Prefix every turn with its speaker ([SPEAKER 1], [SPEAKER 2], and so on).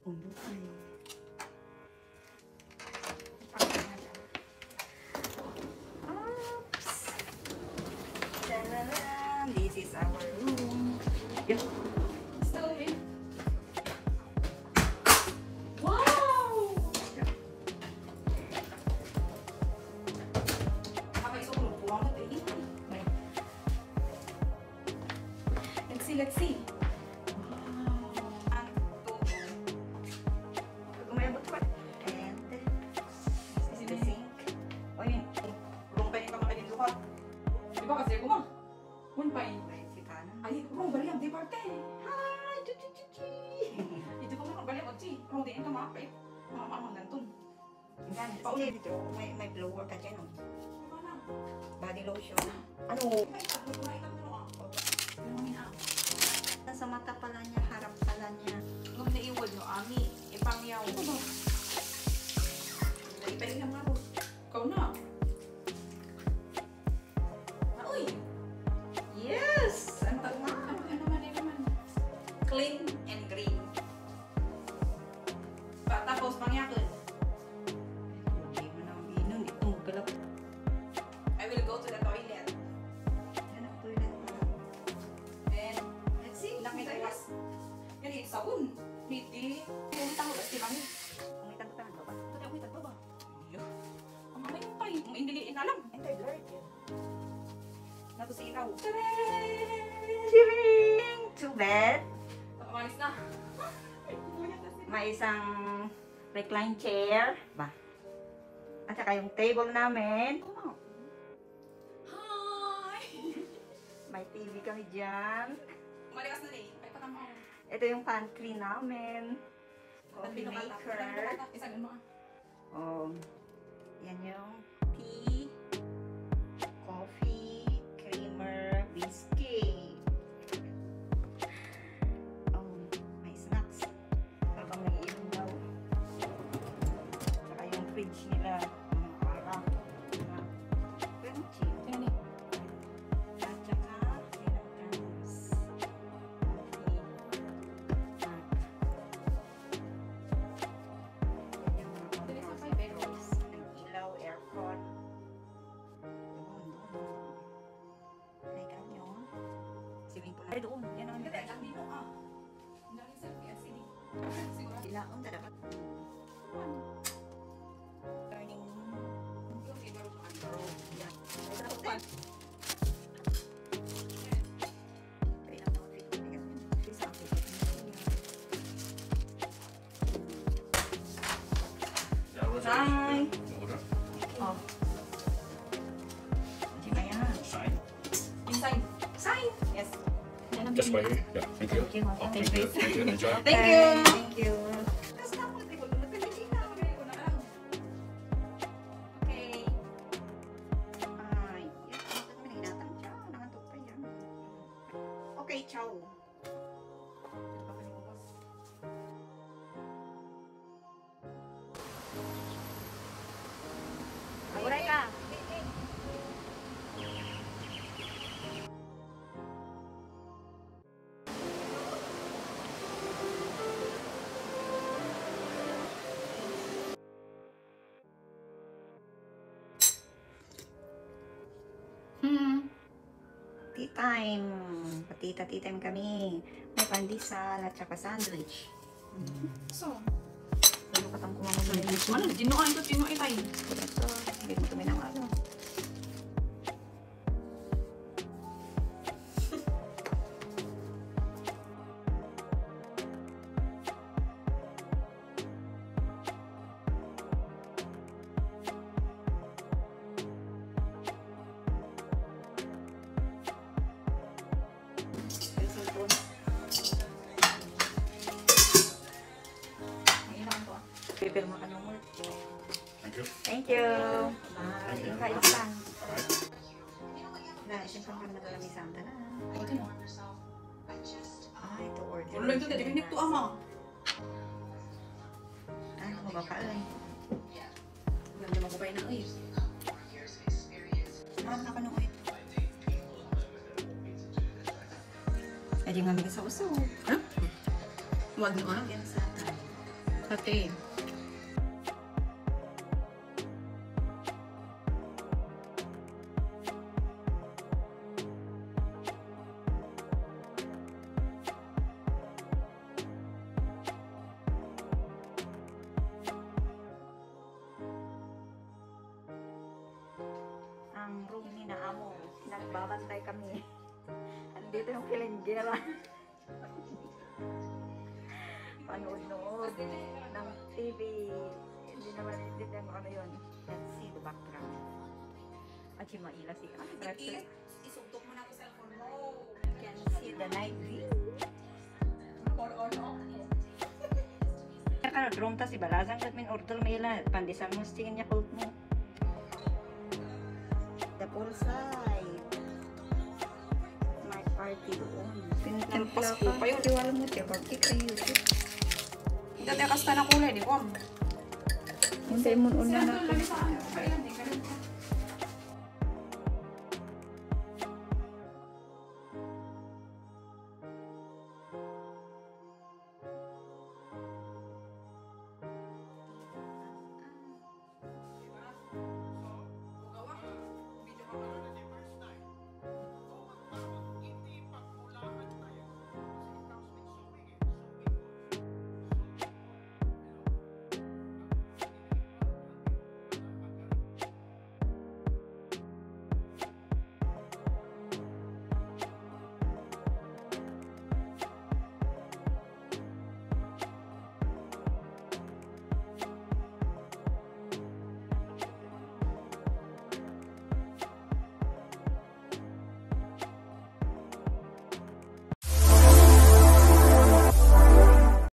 [SPEAKER 1] Oops. This is our room. Yeah.
[SPEAKER 2] Still in. Wow! Let's see.
[SPEAKER 1] May blower ka dyan, oh. Body lotion. Ano? Sa mata pala niya, harap pala niya.
[SPEAKER 2] Nung naiwad no, ami, ipangyaw. Ito ba? Naipaling naman ako. Ikaw na. Uy!
[SPEAKER 1] Yes! Ano
[SPEAKER 2] naman? Clean and green. Tapos, pangyakon.
[SPEAKER 1] Hindi mo na binon. Itong galap.
[SPEAKER 2] I will go to the toilet.
[SPEAKER 1] Yan ang toilet mo.
[SPEAKER 2] And, let's see. Nakita yun. Yan yung saun. Hindi. Pumunta ko, basti kami.
[SPEAKER 1] Umitag-tahan ka ba?
[SPEAKER 2] Pati ako itag ba ba? Ang mamay mo pa yung hindi inalam.
[SPEAKER 1] Anti-blurred yan.
[SPEAKER 2] Nato si ikaw.
[SPEAKER 1] Chiring! Too bad.
[SPEAKER 2] Umalis na.
[SPEAKER 1] May isang recline chair. Ba? At saka yung table namin. Oh.
[SPEAKER 2] Hi!
[SPEAKER 1] May TV kami dyan.
[SPEAKER 2] Umalikas na rin. Ay, patama ako.
[SPEAKER 1] Ito yung pantry namin. Coffee maker.
[SPEAKER 2] Isagin mo ah.
[SPEAKER 1] Oh. Yan yung tea, coffee, creamer, biscuit. Oh, may snacks. Habang nag-iinom daw. Saka yung fridge nila. Mga araw. Pero cheap.
[SPEAKER 2] Yan eh.
[SPEAKER 1] At saka, pinagkamas. Coffee. Snack. Yan yung mga
[SPEAKER 2] Dili sa
[SPEAKER 1] controls.
[SPEAKER 2] 5 bedrooms.
[SPEAKER 1] Ilaw, aircon. Doon. Like yun. Swimming pool. Ay, doon. Yan ang
[SPEAKER 2] Hindi, lang dito ah. Ang daming selfie at CD. Siguro.
[SPEAKER 1] ilaon na dapat. Turning.
[SPEAKER 2] Yung favorite mo ano.
[SPEAKER 1] Yan.
[SPEAKER 2] Ito na upan.
[SPEAKER 1] Kaya lang ako dito. Isa ang dito. Hi. Oh. Hindi ba yan?
[SPEAKER 3] Sign.
[SPEAKER 2] Inside. Sign. Yes.
[SPEAKER 3] Just wait here. Yeah, thank you.
[SPEAKER 1] Thank you.
[SPEAKER 3] Oh, thank you. Thank you. Enjoy.
[SPEAKER 2] Thank you.
[SPEAKER 1] Thank you.
[SPEAKER 2] Tapos na ako. Hindi ko nagpilitin na. Magaling ko na lang. Okay.
[SPEAKER 1] Ay, yan. Ito naman hinatang. Ciao. Nangantok pa yan. Okay, ciao. Uray ka. Tea time. Tea time kami. May pandesal at saka sandwich.
[SPEAKER 2] So,
[SPEAKER 1] Ano ka tang kumamagay?
[SPEAKER 2] mana tinuan ko tinuan tayo.
[SPEAKER 1] Ito, hindi mo kami ng ano. Pipirma ka ng work.
[SPEAKER 3] Thank you.
[SPEAKER 1] Thank you. Bye. Kain ka lang. Dahil siyempre kami naglalami sa amta na.
[SPEAKER 2] Okay na.
[SPEAKER 1] Ah, ito order.
[SPEAKER 2] Ulo ito dito pinip to ama.
[SPEAKER 1] Ano mo ba paalay?
[SPEAKER 2] Ganda magubay na ay.
[SPEAKER 1] Mahal na ka nung ito. Ay, di nga may sa uso.
[SPEAKER 2] Ha? Wag na ano.
[SPEAKER 1] Yan sa tayo.
[SPEAKER 2] Kate.
[SPEAKER 1] Ang room ni na amo, nagbabantay kami. Andito yung kilinggera. Panood-nood ng TV. Hindi naman ano yun. Let's see the background. At si Maila si
[SPEAKER 2] Kate, isugtok mo na ko cellphone mo.
[SPEAKER 1] can see the night view.
[SPEAKER 2] On off.
[SPEAKER 1] Ano, room ta si Balazang kat min order Maila. Pandesal mo stingin niya kult mo. The poolside. Night party doon.
[SPEAKER 2] Nagpas ko pa yun.
[SPEAKER 1] Diwala mo siya. Party kayo.
[SPEAKER 2] Dati kasta na kulay, di ko.
[SPEAKER 1] Hindi mo una na.